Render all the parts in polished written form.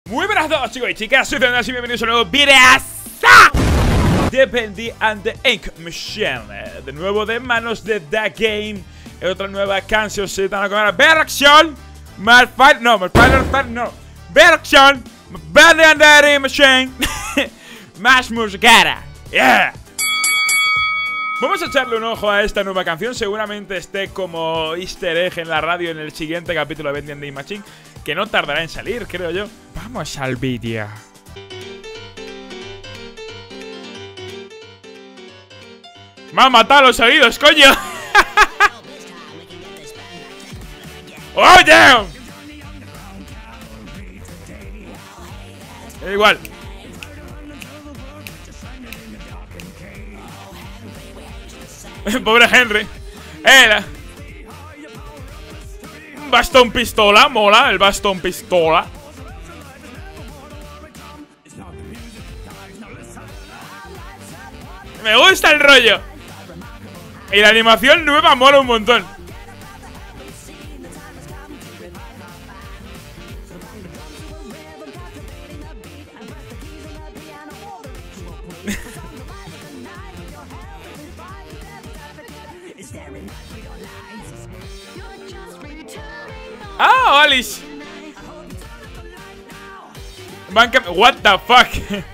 Muy buenas a todos, chicos y chicas, soy Fernando y bienvenidos a un nuevo video de Bendy and the Ink Machine. De nuevo de manos de The Game. Otra nueva canción, se van a comer Versión Malfight, no, Malfight, no Versión Bendy and the Ink Machine. Más musicara, yeah. Vamos a echarle un ojo a esta nueva canción. Seguramente esté como easter egg en la radio en el siguiente capítulo de Bendy and the Ink Machine, que no tardará en salir, creo yo. Vamos al vídeo. Me han matado los oídos, coño. ¡Oh, damn! Igual. Pobre Henry. Era un bastón pistola, mola el bastón pistola. Me gusta el rollo. Y la animación nueva mola un montón. ¡Ah, Alice! What the fuck?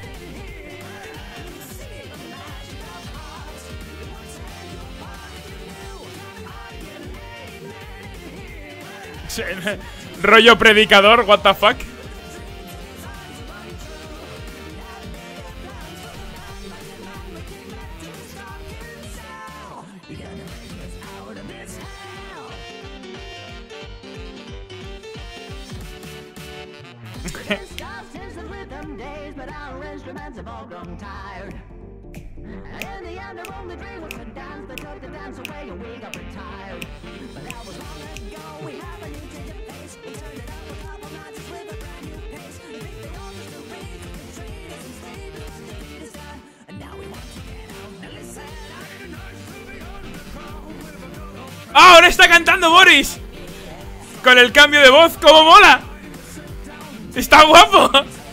Rollo predicador, what the fuck. ¡Ah! Ahora está cantando Boris con el cambio de voz. ¡Cómo mola! ¡Está guapo!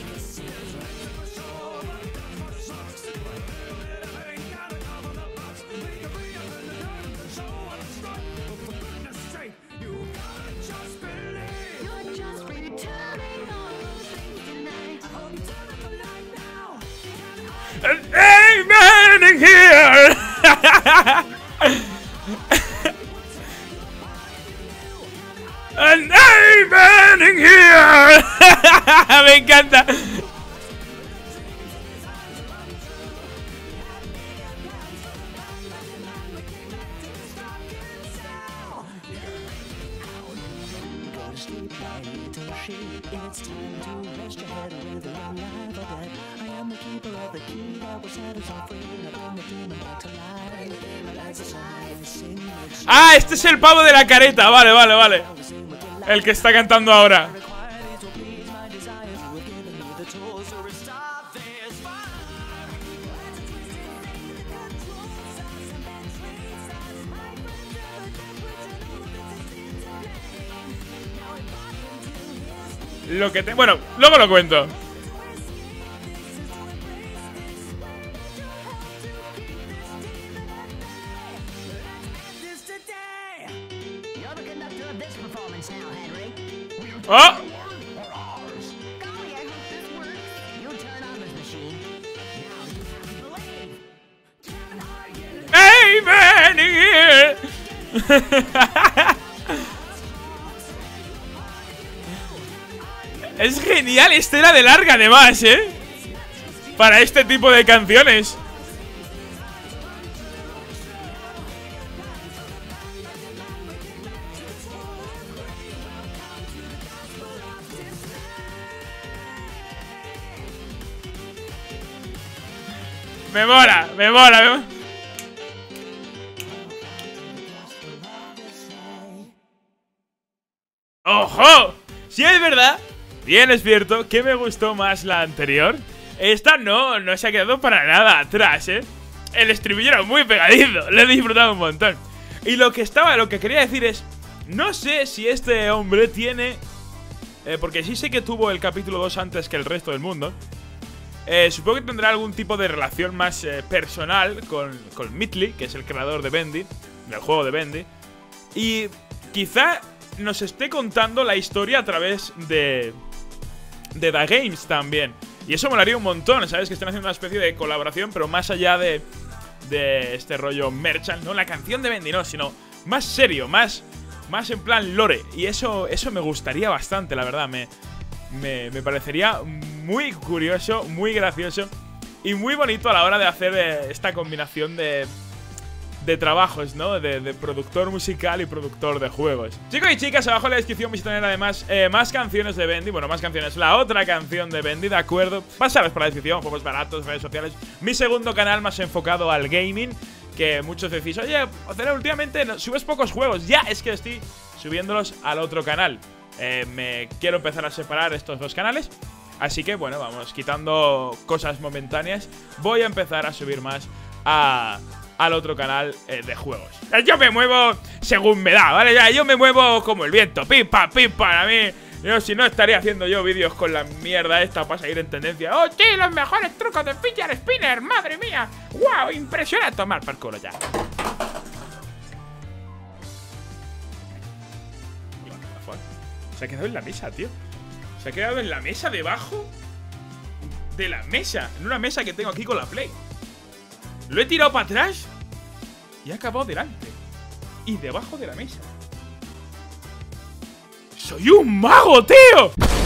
Amen in here. An amen in here. Me encanta. Ah, este es el pavo de la careta. Vale, vale, vale. El que está cantando ahora. Bueno, luego lo cuento. ¡Oh! ¡Hey, man! Es genial, esta era de larga además, para este tipo de canciones. Me mola, me mola, me mola. ¡Ojo! Si es verdad, bien es cierto que me gustó más la anterior. Esta no se ha quedado para nada atrás, El estribillo era muy pegadizo, lo he disfrutado un montón. Y lo que quería decir es, no sé si este hombre tiene porque sí sé que tuvo el capítulo 2 antes que el resto del mundo. Supongo que tendrá algún tipo de relación más personal con Meatly, que es el creador de Bendy, del juego de Bendy. Y quizá nos esté contando la historia a través de The Games también. Y eso molaría un montón, ¿sabes? Que estén haciendo una especie de colaboración, pero más allá de este rollo merchant, no la canción de Bendy, no, sino más serio, más en plan lore. Y eso me gustaría bastante, la verdad. Me parecería muy curioso, muy gracioso y muy bonito a la hora de hacer esta combinación de trabajos, ¿no? De productor musical y productor de juegos. Chicos y chicas, abajo en la descripción vais a tener además más canciones de Bendy. Bueno, más canciones, la otra canción de Bendy, ¿de acuerdo? Pasaros por la descripción, juegos baratos, redes sociales. Mi segundo canal más enfocado al gaming, que muchos decís, oye, Ocelo, últimamente subes pocos juegos. Ya, es que estoy subiéndolos al otro canal. Me quiero empezar a separar estos dos canales. Así que, bueno, vamos quitando cosas momentáneas. Voy a empezar a subir más al otro canal de juegos. Yo me muevo según me da, ¿vale? Ya, yo me muevo como el viento, pim pam, a mí. Yo, si no, estaría haciendo yo vídeos con la mierda esta para seguir en tendencia. ¡Oh, sí! Los mejores trucos de Fidget Spinner, ¡madre mía! ¡Wow! Impresionante. Tomar por culo ya. Se ha quedado en la mesa, tío. Se ha quedado en la mesa, debajo de la mesa. En una mesa que tengo aquí con la Play. Lo he tirado para atrás y ha acabado delante y debajo de la mesa. ¡Soy un mago, tío!